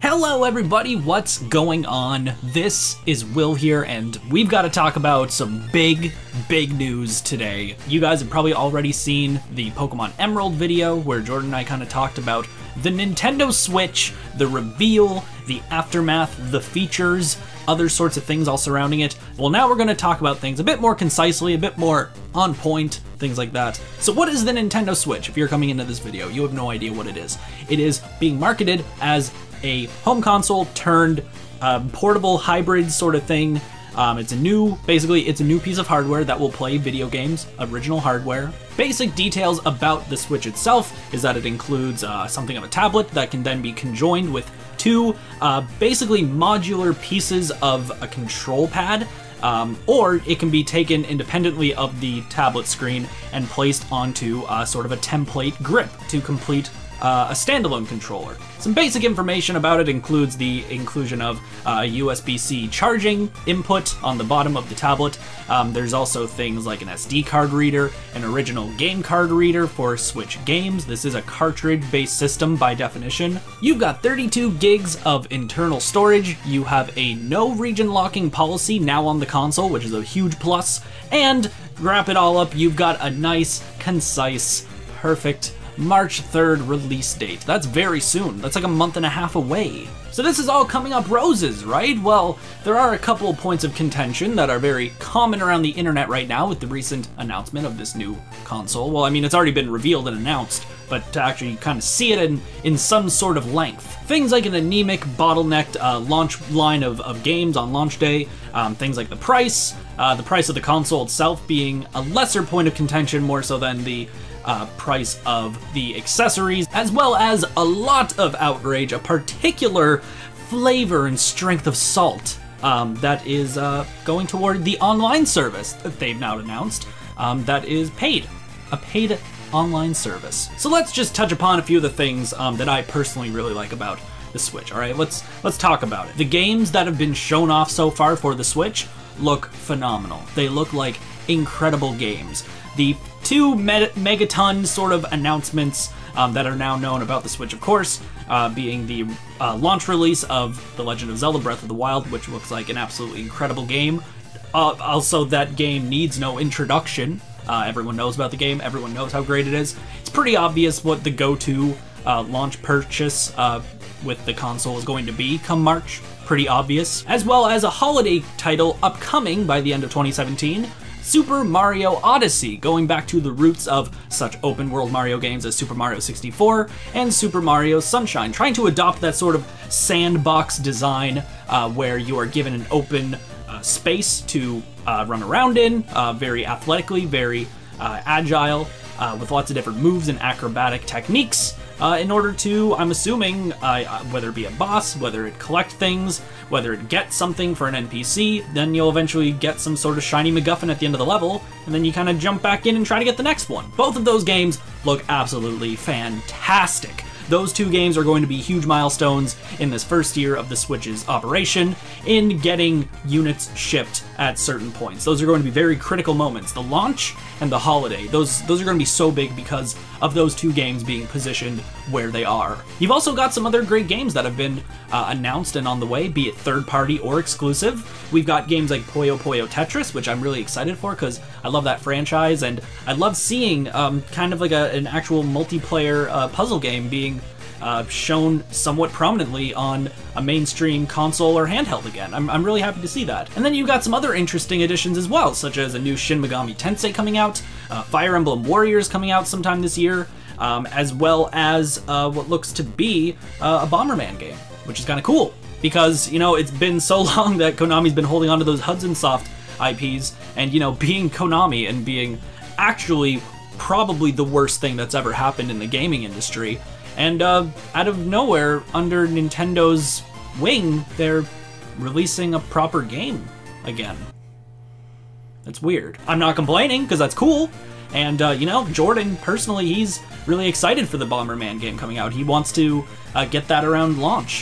Hello everybody, what's going on? This is Will here, and we've got to talk about some big news today. You guys have probably already seen the Pokemon Emerald video where Jordan and I kind of talked about the Nintendo Switch, the reveal, the aftermath, the features, other sorts of things all surrounding it. Well, now we're going to talk about things a bit more concisely, a bit more on point, things like that. So what is the Nintendo Switch? If you're coming into this video, you have no idea what it is. It is being marketed as a home console turned portable hybrid sort of thing. Basically it's a new piece of hardware that will play video games, original hardware. Basic details about the Switch itself is that it includes something of a tablet that can then be conjoined with two basically modular pieces of a control pad, or it can be taken independently of the tablet screen and placed onto sort of a template grip to complete a standalone controller. Some basic information about it includes the inclusion of USB-C charging input on the bottom of the tablet. There's also things like an SD card reader, an original game card reader for Switch games. This is a cartridge-based system by definition. You've got 32 gigs of internal storage. You have a no region locking policy now on the console, which is a huge plus. And wrap it all up, you've got a nice, concise, perfect March 3rd release date. That's very soon. That's like a month and a half away. So this is all coming up roses, right? Well, there are a couple points of contention that are very common around the internet right now with the recent announcement of this new console. Well, I mean, it's already been revealed and announced, but to actually kind of see it in some sort of length. Things like an anemic, bottlenecked launch line of games on launch day, things like the price of the console itself being a lesser point of contention more so than the price of the accessories, as well as a lot of outrage, a particular flavor and strength of salt that is going toward the online service that they've now announced that is paid, a paid online service. So let's just touch upon a few of the things that I personally really like about the Switch. All right, let's talk about it. The games that have been shown off so far for the Switch look phenomenal. They look like incredible games. The two megaton sort of announcements that are now known about the Switch, of course, being the launch release of The Legend of Zelda Breath of the Wild, which looks like an absolutely incredible game. Also, that game needs no introduction. Everyone knows about the game. Everyone knows how great it is. It's pretty obvious what the go-to launch purchase with the console is going to be come March. Pretty obvious. As well as a holiday title upcoming by the end of 2017. Super Mario Odyssey, going back to the roots of such open world Mario games as Super Mario 64 and Super Mario Sunshine, trying to adopt that sort of sandbox design where you are given an open space to run around in, very athletically, very agile, with lots of different moves and acrobatic techniques in order to, I'm assuming, whether it be a boss, whether it collect things, whether it get something for an NPC, then you'll eventually get some sort of shiny MacGuffin at the end of the level, and then you kind of jump back in and try to get the next one. Both of those games look absolutely fantastic. Those two games are going to be huge milestones in this first year of the Switch's operation in getting units shipped at certain points. Those are going to be very critical moments. The launch and the holiday, those are going to be so big because of those two games being positioned where they are. You've also got some other great games that have been announced and on the way, be it third-party or exclusive. We've got games like Puyo Puyo Tetris, which I'm really excited for because I love that franchise, and I love seeing kind of like an actual multiplayer puzzle game being shown somewhat prominently on a mainstream console or handheld again. I'm really happy to see that. And then you've got some other interesting additions as well, such as a new Shin Megami Tensei coming out, Fire Emblem Warriors coming out sometime this year, as well as what looks to be a Bomberman game, which is kind of cool because, you know, it's been so long that Konami's been holding on to those Hudson Soft IPs, and, you know, being Konami and being actually probably the worst thing that's ever happened in the gaming industry. And out of nowhere, under Nintendo's wing, they're releasing a proper game again. That's weird. I'm not complaining, because that's cool. And, you know, Jordan, personally, he's really excited for the Bomberman game coming out. He wants to get that around launch.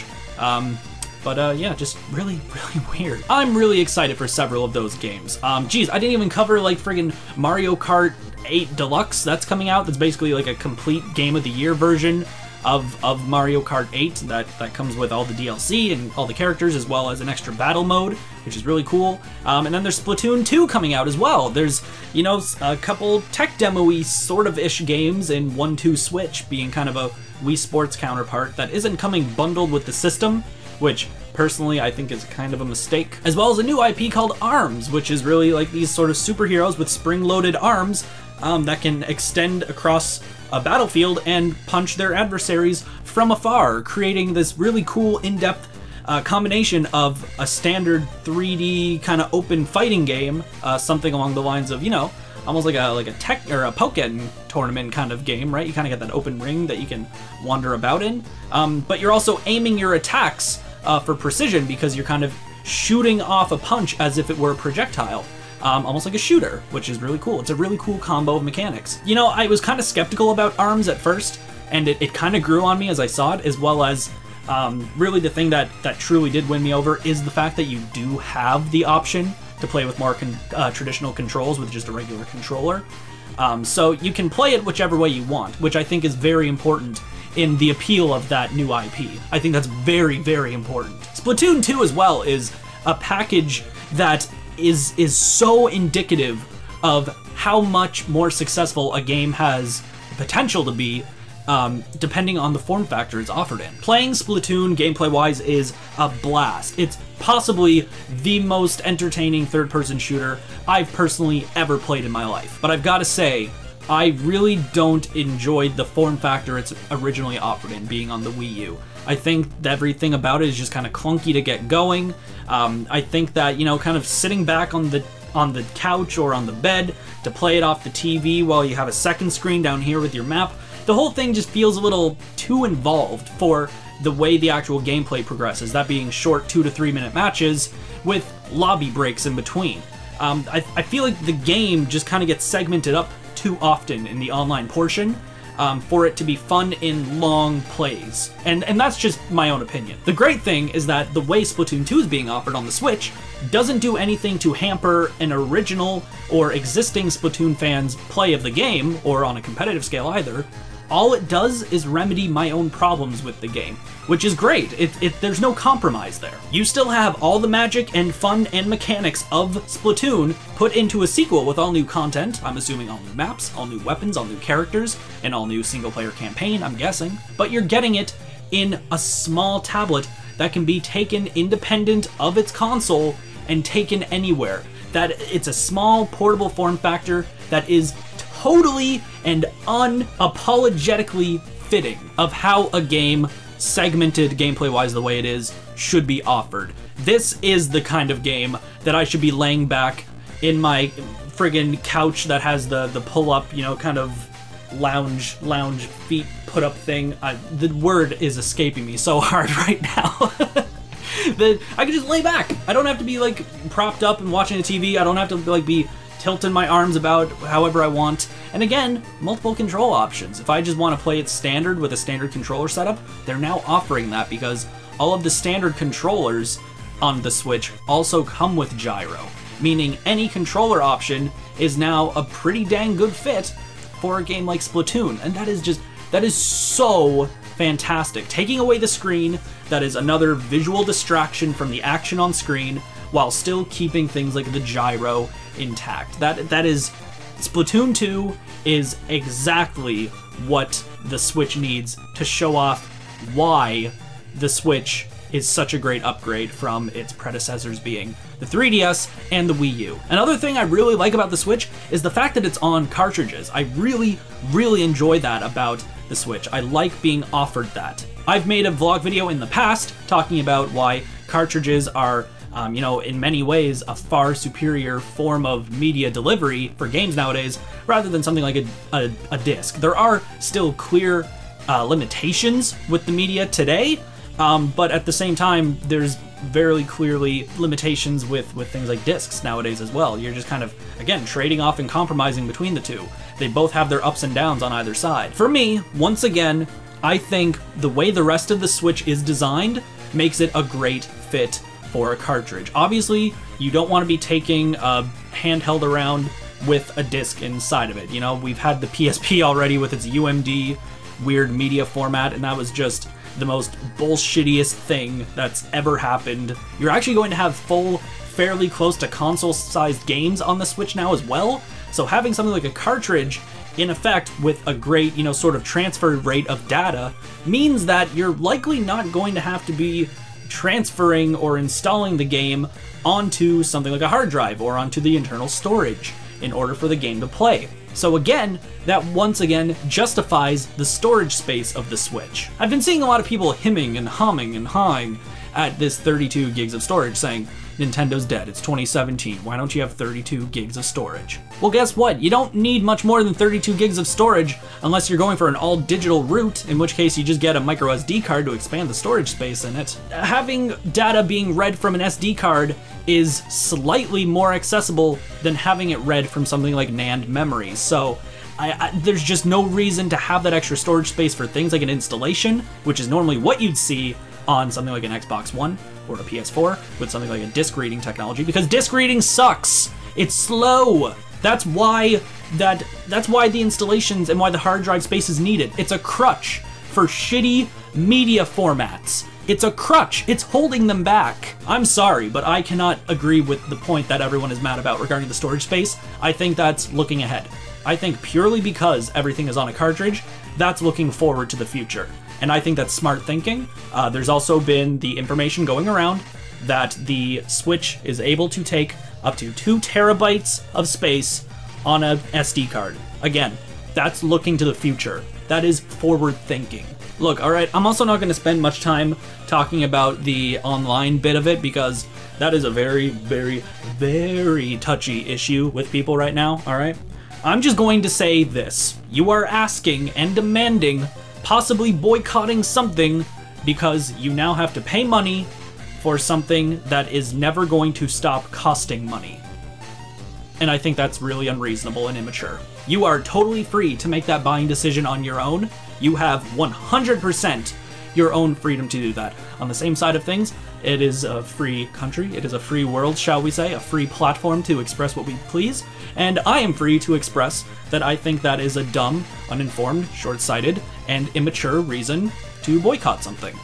Yeah, just really weird. I'm really excited for several of those games. Geez, I didn't even cover, like, friggin' Mario Kart 8 Deluxe. That's coming out. That's basically, like, a complete Game of the Year version of Mario Kart 8 that comes with all the DLC and all the characters, as well as an extra battle mode, which is really cool. And then there's Splatoon 2 coming out as well. There's, you know, a couple tech demo-y sort of ish games in 1-2 Switch being kind of a Wii Sports counterpart that isn't coming bundled with the system, which personally I think is kind of a mistake. As well as a new IP called ARMS, which is really like these sort of superheroes with spring-loaded arms that can extend across a battlefield and punch their adversaries from afar, creating this really cool in-depth combination of a standard 3D kind of open fighting game, something along the lines of, you know, almost like a tech or a Pokken tournament kind of game, right? You kind of get that open ring that you can wander about in, but you're also aiming your attacks for precision because you're kind of shooting off a punch as if it were a projectile. Almost like a shooter, which is really cool. It's a really cool combo of mechanics. You know, I was kind of skeptical about ARMS at first, and it kind of grew on me as I saw it, as well as really the thing that truly did win me over is the fact that you do have the option to play with more traditional controls with just a regular controller. So you can play it whichever way you want, which I think is very important in the appeal of that new IP. I think that's very, very important. Splatoon 2 as well is a package that is so indicative of how much more successful a game has the potential to be, depending on the form factor it's offered in. Playing Splatoon gameplay-wise is a blast. It's possibly the most entertaining third-person shooter I've personally ever played in my life. But I've got to say, I really don't enjoy the form factor it's originally offered in, being on the Wii U. I think everything about it is just kind of clunky to get going. I think that, you know, kind of sitting back on the couch or on the bed to play it off the TV while you have a second screen down here with your map, the whole thing just feels a little too involved for the way the actual gameplay progresses, that being short 2 to 3 minute matches with lobby breaks in between. I feel like the game just kind of gets segmented up too often in the online portion, for it to be fun in long plays. And that's just my own opinion. The great thing is that the way Splatoon 2 is being offered on the Switch doesn't do anything to hamper an original or existing Splatoon fans' play of the game, or on a competitive scale either. All it does is remedy my own problems with the game, which is great. There's no compromise there. You still have all the magic and fun and mechanics of Splatoon put into a sequel with all new content. I'm assuming all new maps, all new weapons, all new characters, and all new single-player campaign, I'm guessing. But you're getting it in a small tablet that can be taken independent of its console and taken anywhere. That it's a small, portable form factor that is totally and unapologetically fitting of how a game, segmented gameplay-wise the way it is, should be offered. This is the kind of game that I should be laying back in my friggin' couch that has the pull-up, you know, kind of lounge feet put-up thing. The word is escaping me so hard right now. That I can just lay back. I don't have to be like propped up and watching the TV. I don't have to like be tilting my arms about however I want. And again, multiple control options. If I just want to play it standard with a standard controller setup, they're now offering that because all of the standard controllers on the Switch also come with gyro, meaning any controller option is now a pretty dang good fit for a game like Splatoon. And that is so fantastic. Taking away the screen, that is another visual distraction from the action on screen, while still keeping things like the gyro intact. That is, Splatoon 2 is exactly what the Switch needs to show off why the Switch is such a great upgrade from its predecessors being the 3DS and the Wii U. Another thing I really like about the Switch is the fact that it's on cartridges. I really, really enjoy that about the Switch. I like being offered that. I've made a vlog video in the past talking about why cartridges are you know, in many ways, a far superior form of media delivery for games nowadays, rather than something like a disc. There are still clear limitations with the media today, but at the same time, there's very clearly limitations with things like discs nowadays as well. You're just kind of, again, trading off and compromising between the two. They both have their ups and downs on either side. For me, once again, I think the way the rest of the Switch is designed makes it a great fit for a cartridge. Obviously, you don't want to be taking a handheld around with a disc inside of it. You know, we've had the PSP already with its UMD weird media format, and that was just the most bullshittiest thing that's ever happened. You're actually going to have full, fairly close to console-sized games on the Switch now as well, so having something like a cartridge in effect with a great, sort of transfer rate of data means that you're likely not going to have to be transferring or installing the game onto something like a hard drive or onto the internal storage in order for the game to play. So again, that once again justifies the storage space of the Switch. I've been seeing a lot of people hemming and humming and hawing at this 32 gigs of storage, saying, Nintendo's dead, it's 2017, why don't you have 32 gigs of storage? Well, guess what? You don't need much more than 32 gigs of storage unless you're going for an all-digital route, in which case you just get a micro SD card to expand the storage space in it. Having data being read from an SD card is slightly more accessible than having it read from something like NAND memory, so there's just no reason to have that extra storage space for things like an installation, which is normally what you'd see on something like an Xbox One or a PS4 with something like a disc reading technology, because disc reading sucks. It's slow. That's why the installations and why the hard drive space is needed. It's a crutch for shitty media formats. It's a crutch. It's holding them back. I'm sorry, but I cannot agree with the point that everyone is mad about regarding the storage space. I think that's looking ahead. I think purely because everything is on a cartridge, that's looking forward to the future. And I think that's smart thinking. There's also been the information going around that the Switch is able to take up to 2 terabytes of space on a SD card. Again, that's looking to the future. That is forward thinking. Look, alright, I'm also not going to spend much time talking about the online bit of it, because that is a very, very, very touchy issue with people right now, alright? I'm just going to say this. You are asking and demanding, possibly boycotting something, because you now have to pay money for something that is never going to stop costing money. And I think that's really unreasonable and immature. You are totally free to make that buying decision on your own. You have 100% your own freedom to do that. On the same side of things, it is a free country, it is a free world, shall we say, a free platform to express what we please, and I am free to express that I think that is a dumb, uninformed, short-sighted, and immature reason to boycott something.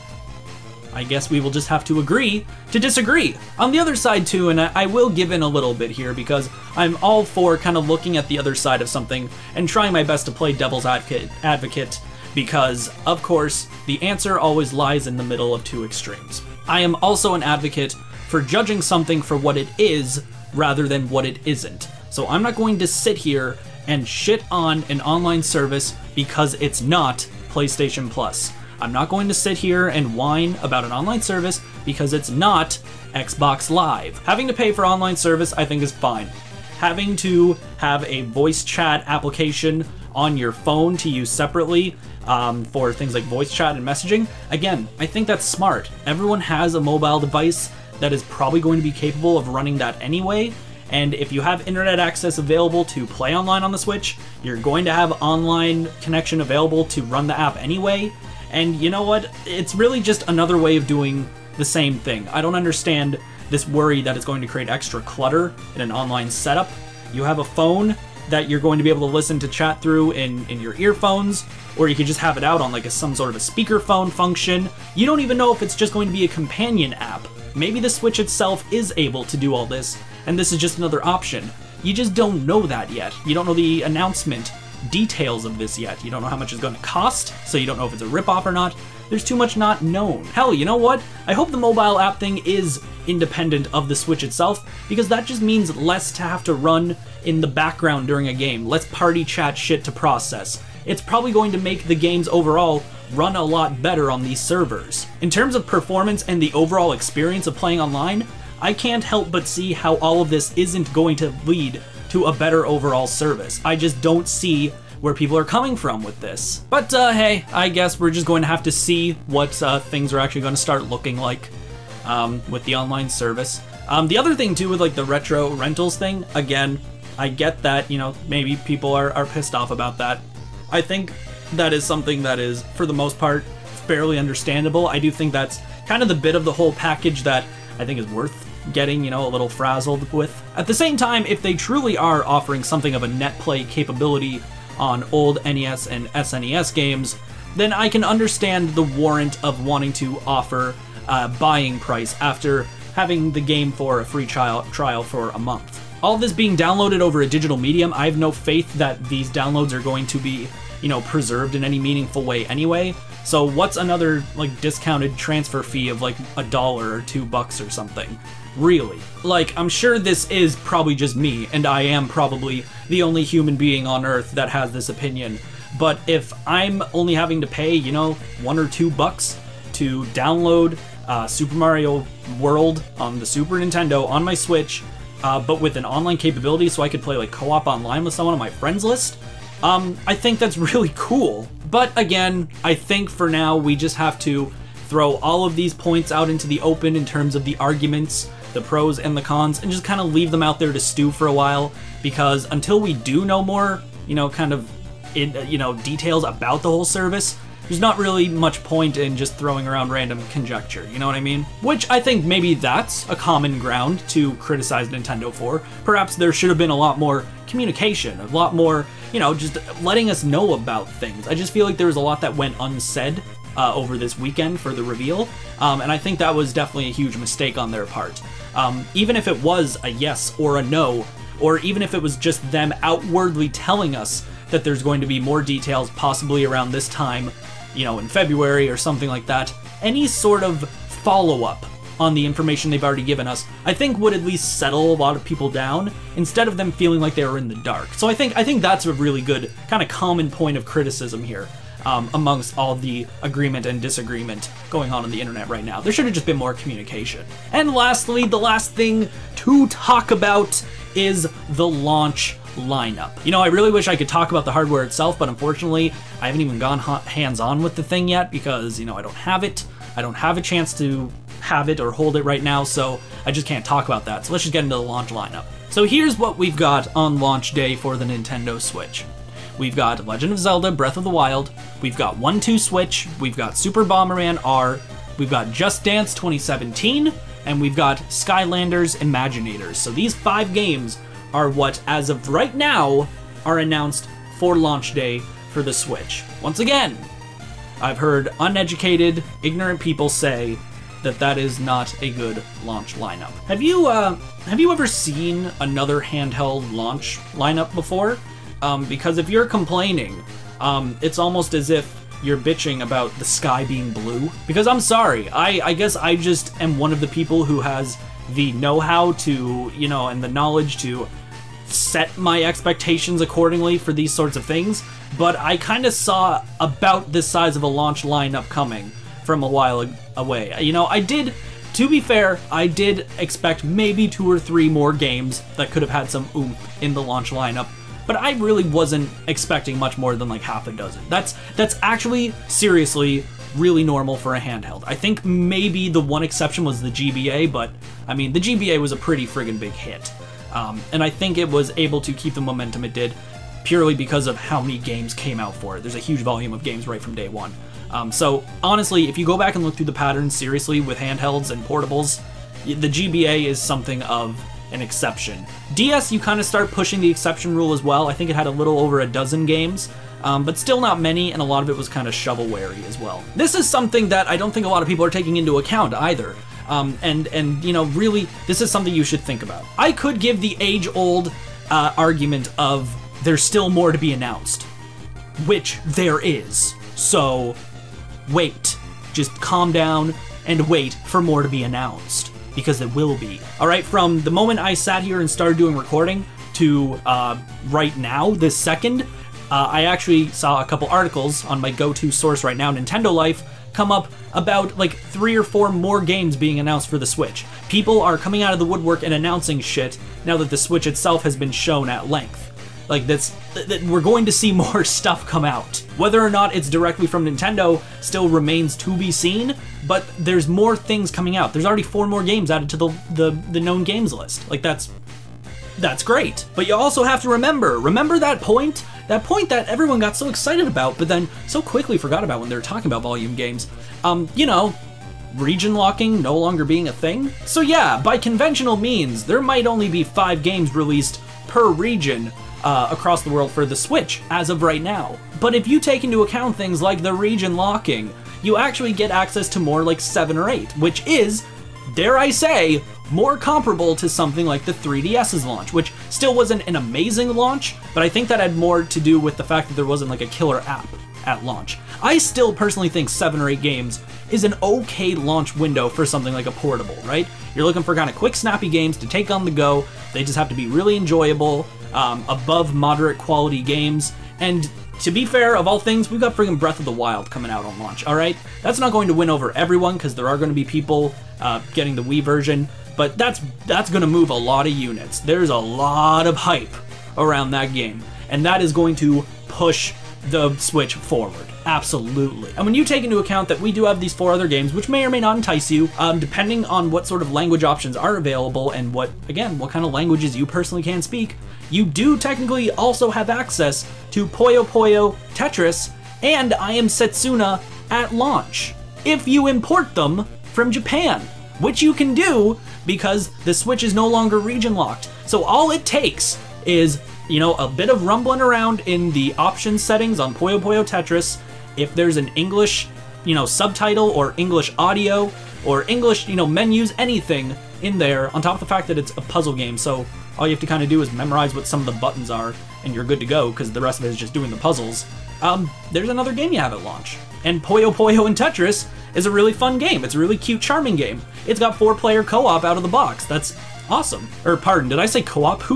I guess we will just have to agree to disagree. On the other side too, and I will give in a little bit here because I'm all for kind of looking at the other side of something and trying my best to play devil's advocate, because of course the answer always lies in the middle of two extremes. I am also an advocate for judging something for what it is rather than what it isn't. So I'm not going to sit here and shit on an online service because it's not PlayStation Plus. I'm not going to sit here and whine about an online service because it's not Xbox Live. Having to pay for online service I think is fine. Having to have a voice chat application on your phone to use separately for things like voice chat and messaging, again, I think that's smart. Everyone has a mobile device that is probably going to be capable of running that anyway, and if you have internet access available to play online on the Switch, you're going to have online connection available to run the app anyway. And you know what? It's really just another way of doing the same thing. I don't understand this worry that it's going to create extra clutter in an online setup. You have a phone that you're going to be able to listen to chat through in your earphones, or you could just have it out on like some sort of a speakerphone function. You don't even know if it's just going to be a companion app. Maybe the Switch itself is able to do all this, and this is just another option. You just don't know that yet. You don't know the announcement details of this yet. You don't know how much it's going to cost, so you don't know if it's a ripoff or not. There's too much not known. Hell, you know what? I hope the mobile app thing is independent of the Switch itself, because that just means less to have to run in the background during a game, less party chat shit to process. It's probably going to make the games overall run a lot better on these servers. In terms of performance and the overall experience of playing online, I can't help but see how all of this isn't going to lead to a better overall service. I just don't see where people are coming from with this. But hey, I guess we're just going to have to see what things are actually going to start looking like with the online service. The other thing too with like the retro rentals thing, again, I get that, you know, maybe people are pissed off about that. I think that is something that is, for the most part, fairly understandable. I do think that's kind of the bit of the whole package that I think is worth getting, you know, a little frazzled with. At the same time, if they truly are offering something of a net play capability on old NES and SNES games, then I can understand the warrant of wanting to offer a buying price after having the game for a free trial for a month. All this being downloaded over a digital medium, I have no faith that these downloads are going to be, you know, preserved in any meaningful way anyway. So what's another like discounted transfer fee of like $1 or $2 or something? Really? Like, I'm sure this is probably just me, and I am probably the only human being on Earth that has this opinion. But if I'm only having to pay, you know, $1 or $2 to download Super Mario World on the Super Nintendo on my Switch, but with an online capability so I could play like co-op online with someone on my friends list, I think that's really cool. But again, I think for now we just have to throw all of these points out into the open in terms of the arguments, the pros and the cons, and just kind of leave them out there to stew for a while, because until we do know more, you know, kind of details about the whole service, there's not really much point in just throwing around random conjecture, you know what I mean? Which I think maybe that's a common ground to criticize Nintendo for. Perhaps there should have been a lot more communication, a lot more, you know, just letting us know about things. I just feel like there was a lot that went unsaid over this weekend for the reveal, and I think that was definitely a huge mistake on their part. Even if it was a yes or a no, or even if it was just them outwardly telling us that there's going to be more details possibly around this time, you know, in February or something like that, any sort of follow-up on the information they've already given us, I think would at least settle a lot of people down, instead of them feeling like they were in the dark. So I think that's a really good kind of common point of criticism here, amongst all the agreement and disagreement going on the internet right now. There should have just been more communication. And lastly, the last thing to talk about is the launch lineup. You know, I really wish I could talk about the hardware itself, but unfortunately, I haven't even gone hands-on with the thing yet because, you know, I don't have it. I don't have a chance to have it or hold it right now, so I just can't talk about that. So let's just get into the launch lineup. So here's what we've got on launch day for the Nintendo Switch. We've got Legend of Zelda Breath of the Wild, we've got 1-2 Switch, we've got Super Bomberman R, we've got Just Dance 2017, and we've got Skylanders Imaginators. So these 5 games are what, as of right now, are announced for launch day for the Switch. Once again, I've heard uneducated, ignorant people say that that is not a good launch lineup. Have you ever seen another handheld launch lineup before? Because if you're complaining, it's almost as if you're bitching about the sky being blue. Because I'm sorry, I guess I just am one of the people who has the know-how to, you know, and the knowledge to set my expectations accordingly for these sorts of things, but I kind of saw about this size of a launch lineup coming from a while away. You know, to be fair, I did expect maybe 2 or 3 more games that could have had some oomph in the launch lineup, but I really wasn't expecting much more than like half a dozen. That's actually, seriously, really normal for a handheld. I think maybe the one exception was the GBA, but I mean, the GBA was a pretty friggin' big hit. And I think it was able to keep the momentum it did purely because of how many games came out for it. There's a huge volume of games right from day one. So honestly, if you go back and look through the patterns seriously with handhelds and portables, the GBA is something of an exception. DS, you kind of start pushing the exception rule as well. I think it had a little over a dozen games, but still not many, and a lot of it was kind of shovelware as well. This is something that I don't think a lot of people are taking into account either. And you know, really, this is something you should think about. I could give the age-old argument of there's still more to be announced, which there is. So wait, just calm down and wait for more to be announced, because it will be. All right, from the moment I sat here and started doing recording to right now, this second, I actually saw a couple articles on my go-to source right now, Nintendo Life, come up about like 3 or 4 more games being announced for the Switch. People are coming out of the woodwork and announcing shit now that the Switch itself has been shown at length. Like, we're going to see more stuff come out. Whether or not it's directly from Nintendo still remains to be seen, but there's more things coming out. There's already 4 more games added to the known games list. Like, that's great. But you also have to remember that point that everyone got so excited about, but then so quickly forgot about when they were talking about volume games. You know, region locking no longer being a thing. So yeah, by conventional means, there might only be 5 games released per region, across the world for the Switch as of right now. But if you take into account things like the region locking, you actually get access to more like 7 or 8, which is, dare I say, more comparable to something like the 3DS's launch, which still wasn't an amazing launch, but I think that had more to do with the fact that there wasn't like a killer app at launch. I still personally think 7 or 8 games is an okay launch window for something like a portable, right? You're looking for kind of quick, snappy games to take on the go. They just have to be really enjoyable, above moderate quality games, and to be fair, of all things, we've got friggin' Breath of the Wild coming out on launch, alright? That's not going to win over everyone, because there are going to be people getting the Wii version, but that's going to move a lot of units. There's a lot of hype around that game, and that is going to push the Switch forward. Absolutely. And when you take into account that we do have these 4 other games, which may or may not entice you, depending on what sort of language options are available and what kind of languages you personally can speak, you do technically also have access to Puyo Puyo Tetris and I Am Setsuna at launch, if you import them from Japan, which you can do because the Switch is no longer region locked. So all it takes is, you know, a bit of rumbling around in the options settings on Puyo Puyo Tetris. If there's an English, you know, subtitle or English audio or English, you know, menus, anything in there, on top of the fact that it's a puzzle game, so all you have to kind of do is memorize what some of the buttons are and you're good to go, because the rest of it is just doing the puzzles. There's another game you have at launch. And Puyo Puyo and Tetris is a really fun game. It's a really cute, charming game. It's got 4-player co-op out of the box. That's awesome. Or pardon, did I say co-op? Who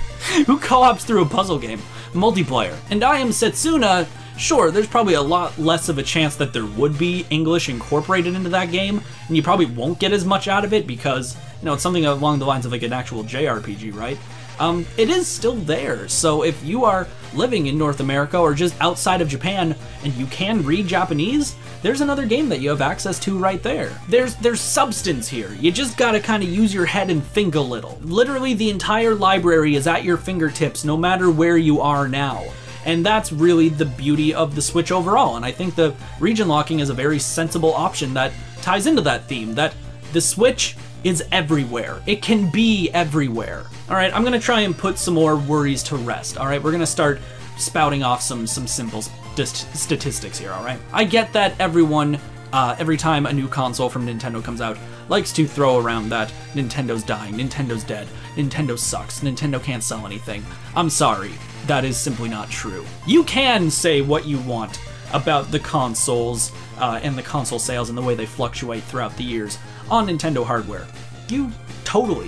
co-ops through a puzzle game? Multiplayer. And I Am Setsuna, sure, there's probably a lot less of a chance that there would be English incorporated into that game, and you probably won't get as much out of it because, you know, it's something along the lines of like an actual JRPG, right? It is still there, so if you are living in North America or just outside of Japan and you can read Japanese, there's another game that you have access to right there. There's substance here. You just gotta kind of use your head and think a little. Literally the entire library is at your fingertips no matter where you are now. And that's really the beauty of the Switch overall, and I think the region locking is a very sensible option that ties into that theme, that the Switch is everywhere. It can be everywhere. All right, I'm gonna try and put some more worries to rest. All right, we're gonna start spouting off some simple statistics here, all right? I get that everyone, every time a new console from Nintendo comes out, likes to throw around that Nintendo's dying, Nintendo's dead, Nintendo sucks, Nintendo can't sell anything. I'm sorry, that is simply not true. You can say what you want about the consoles and the console sales and the way they fluctuate throughout the years on Nintendo hardware. You totally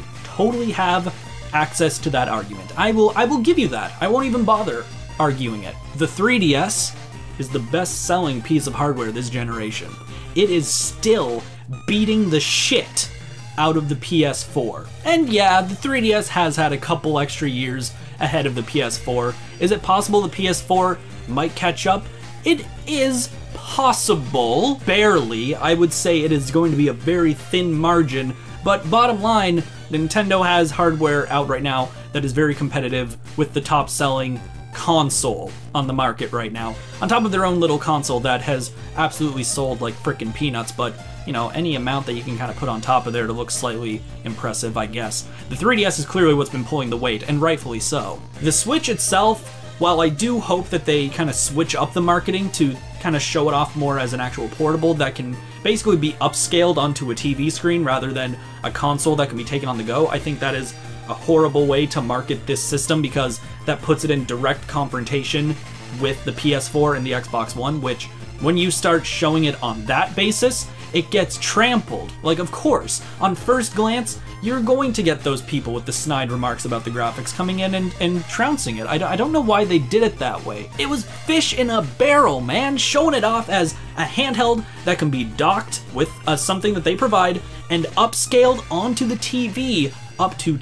have access to that argument. I will give you that. I won't even bother arguing it. The 3DS is the best-selling piece of hardware this generation. It is still beating the shit out of the PS4. And yeah, the 3DS has had a couple extra years ahead of the PS4. Is it possible the PS4 might catch up? It is possible, barely. I would say it is going to be a very thin margin, but bottom line, Nintendo has hardware out right now that is very competitive with the top-selling console on the market right now, on top of their own little console that has absolutely sold like frickin' peanuts, but you know, any amount that you can kind of put on top of there to look slightly impressive, I guess. The 3DS is clearly what's been pulling the weight, and rightfully so. The Switch itself, while I do hope that they kind of switch up the marketing to kind of show it off more as an actual portable that can basically be upscaled onto a TV screen rather than a console that can be taken on the go, I think that is a horrible way to market this system because that puts it in direct confrontation with the PS4 and the Xbox One, which when you start showing it on that basis, it gets trampled. Like, of course, on first glance, you're going to get those people with the snide remarks about the graphics coming in and trouncing it. I don't know why they did it that way. It was fish in a barrel, man, showing it off as a handheld that can be docked with something that they provide and upscaled onto the TV up to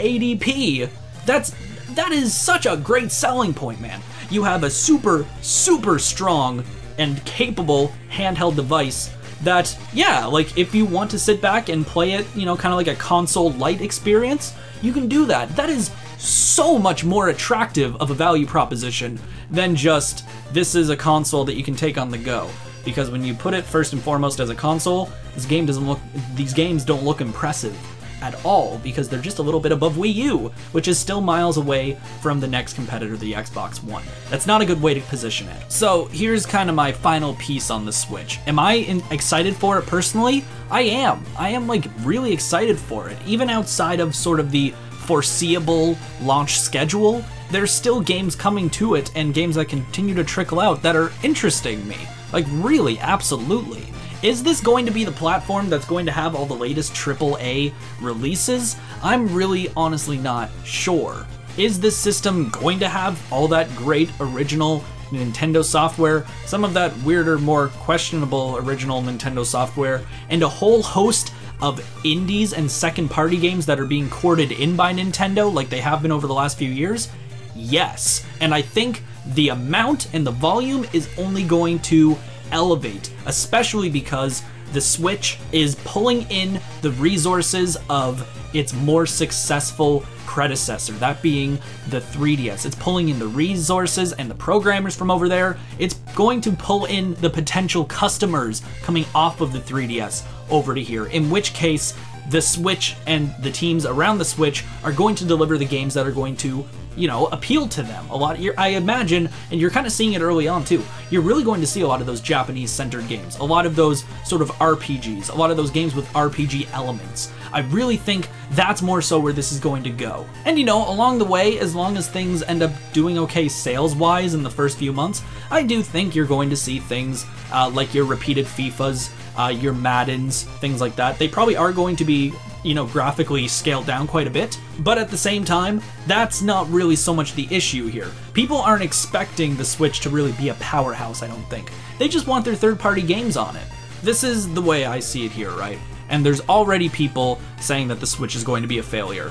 1080p. That is such a great selling point, man. You have a super strong and capable handheld device that, yeah, like if you want to sit back and play it, you know, kind of like a console light experience, you can do that. That is so much more attractive of a value proposition than just, this is a console that you can take on the go. Because when you put it first and foremost as a console, these games don't look impressive at all because they're just a little bit above Wii U, which is still miles away from the next competitor, the Xbox One. That's not a good way to position it. So here's kind of my final piece on the Switch. Am I excited for it personally? I am. I am like really excited for it. Even outside of sort of the foreseeable launch schedule, there's still games coming to it and games that continue to trickle out that are interesting me. Like really, absolutely. Is this going to be the platform that's going to have all the latest AAA releases? I'm really honestly not sure. Is this system going to have all that great original Nintendo software, some of that weirder, more questionable original Nintendo software, and a whole host of indies and second-party games that are being courted in by Nintendo like they have been over the last few years? Yes, and I think the amount and the volume is only going to elevate, especially because the Switch is pulling in the resources of its more successful predecessor, that being the 3DS. It's pulling in the resources and the programmers from over there. It's going to pull in the potential customers coming off of the 3DS over to here, in which case the Switch and the teams around the Switch are going to deliver the games that are going to, you know, appeal to them. A lot, I imagine, and you're kind of seeing it early on too, you're really going to see a lot of those Japanese-centered games, a lot of those sort of RPGs, a lot of those games with RPG elements. I really think that's more so where this is going to go. And you know, along the way, as long as things end up doing okay sales-wise in the first few months, I do think you're going to see things like your repeated FIFAs, your Maddens, things like that. They probably are going to be, you know, graphically scaled down quite a bit, but at the same time, that's not really so much the issue here. People aren't expecting the Switch to really be a powerhouse, I don't think. They just want their third-party games on it. This is the way I see it here, right? And there's already people saying that the Switch is going to be a failure.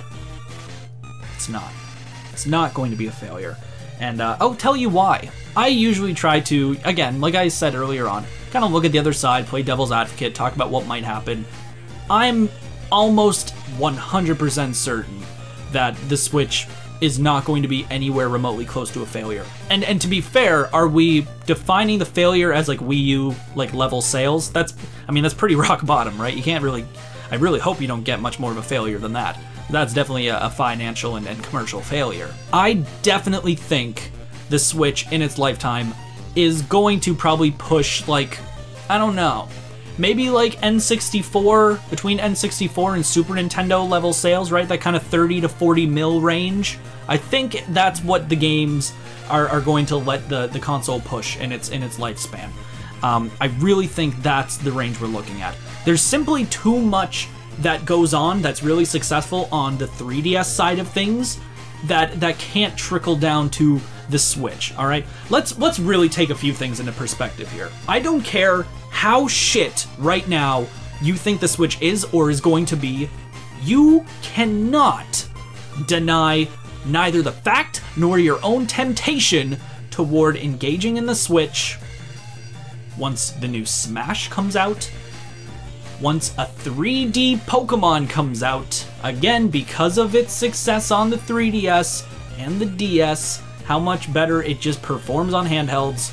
It's not. It's not going to be a failure. And I'll tell you why. I usually try to, again, like I said earlier on, kind of look at the other side, play devil's advocate, talk about what might happen. I'm almost 100% certain that the Switch is not going to be anywhere remotely close to a failure. And to be fair, are we defining the failure as like Wii U like level sales? That's pretty rock bottom, right? You can't really, I really hope you don't get much more of a failure than that. That's definitely a financial and commercial failure. I definitely think the Switch in its lifetime is going to probably push like, I don't know, maybe like N64, between N64 and Super Nintendo level sales, right? That kind of 30 to 40 mil range. I think that's what the games are going to let the console push in its lifespan. I really think that's the range we're looking at. There's simply too much that goes on that's really successful on the 3DS side of things that can't trickle down to the Switch, all right? Let's really take a few things into perspective here. I don't care how shit right now you think the Switch is or is going to be, you cannot deny neither the fact nor your own temptation toward engaging in the Switch once the new Smash comes out, once a 3D Pokemon comes out, again because of its success on the 3DS and the DS, how much better it just performs on handhelds.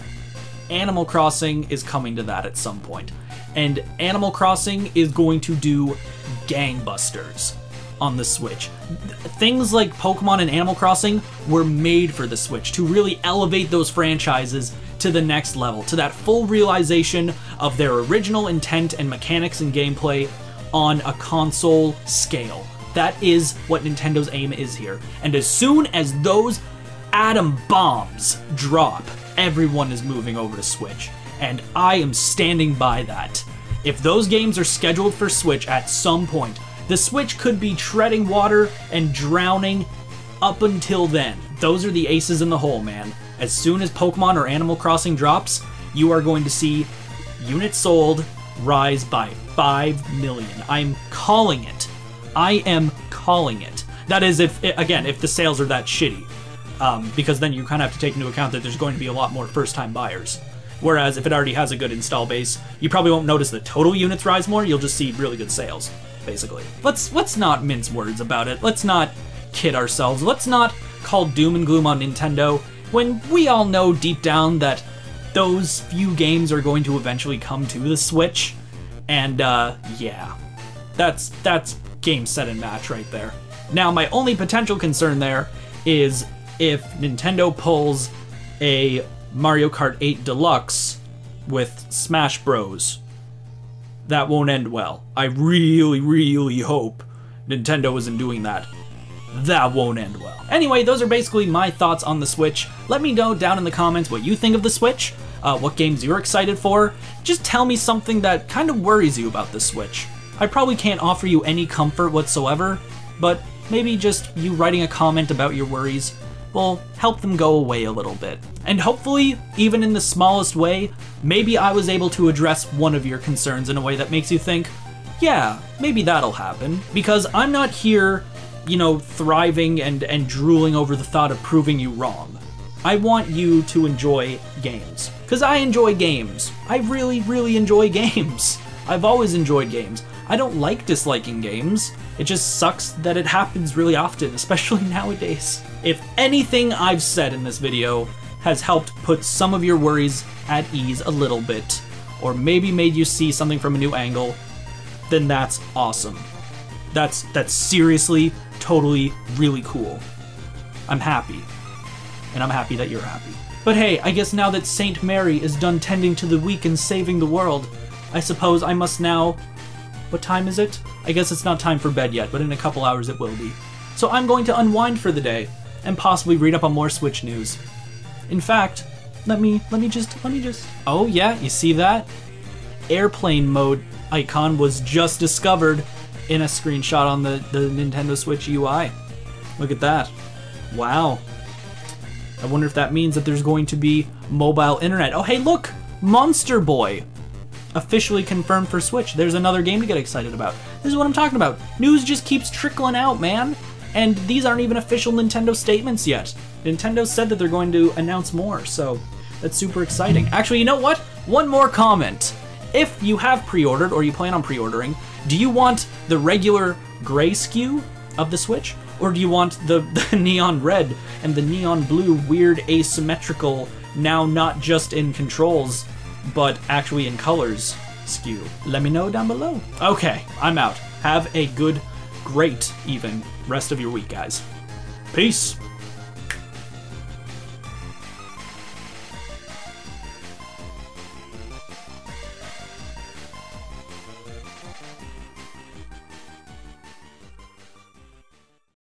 Animal Crossing is coming to that at some point. And Animal Crossing is going to do gangbusters on the Switch. Things like Pokemon and Animal Crossing were made for the Switch to really elevate those franchises to the next level, to that full realization of their original intent and mechanics and gameplay on a console scale. That is what Nintendo's aim is here. And as soon as those atom bombs drop, everyone is moving over to Switch. And I am standing by that. If those games are scheduled for Switch at some point, the Switch could be treading water and drowning up until then. Those are the aces in the hole, man. As soon as Pokemon or Animal Crossing drops, you are going to see units sold rise by 5 million. I'm calling it. I am calling it. That is if the sales are that shitty. Because then you kind of have to take into account that there's going to be a lot more first-time buyers. Whereas if it already has a good install base, you probably won't notice the total units rise more, you'll just see really good sales, basically. Let's not mince words about it. Let's not kid ourselves. Let's not call doom and gloom on Nintendo when we all know deep down that those few games are going to eventually come to the Switch. And yeah, that's game, set, and match right there. Now, my only potential concern there is if Nintendo pulls a Mario Kart 8 Deluxe with Smash Bros. That won't end well. I really, really hope Nintendo isn't doing that. That won't end well. Anyway, those are basically my thoughts on the Switch. Let me know down in the comments what you think of the Switch, what games you're excited for. Just tell me something that kind of worries you about the Switch. I probably can't offer you any comfort whatsoever, but maybe just you writing a comment about your worries will help them go away a little bit. And hopefully, even in the smallest way, maybe I was able to address one of your concerns in a way that makes you think, yeah, maybe that'll happen. Because I'm not here, you know, thriving and drooling over the thought of proving you wrong. I want you to enjoy games. Because I enjoy games. I really, really enjoy games. I've always enjoyed games. I don't like disliking games. It just sucks that it happens really often, especially nowadays. If anything I've said in this video has helped put some of your worries at ease a little bit, or maybe made you see something from a new angle, then that's awesome. That's seriously, totally, really cool. I'm happy. And I'm happy that you're happy. But hey, I guess now that Saint Mary is done tending to the weak and saving the world, I suppose I must now... What time is it? I guess it's not time for bed yet, but in a couple hours it will be. So I'm going to unwind for the day, and possibly read up on more Switch news. In fact, let me just... Oh yeah, you see that? Airplane mode icon was just discovered in a screenshot on the Nintendo Switch UI. Look at that. Wow. I wonder if that means that there's going to be mobile internet. Oh hey look! Monster Boy! Officially confirmed for Switch. There's another game to get excited about. This is what I'm talking about. News just keeps trickling out, man. And these aren't even official Nintendo statements yet. Nintendo said that they're going to announce more, so that's super exciting. Actually, you know what? One more comment. If you have pre-ordered, or you plan on pre-ordering, do you want the regular gray SKU of the Switch? Or do you want the neon red and the neon blue weird asymmetrical, now not just in controls, but actually in colors SKU? Let me know down below. Okay, I'm out. Have a good, great even rest of your week, guys. Peace.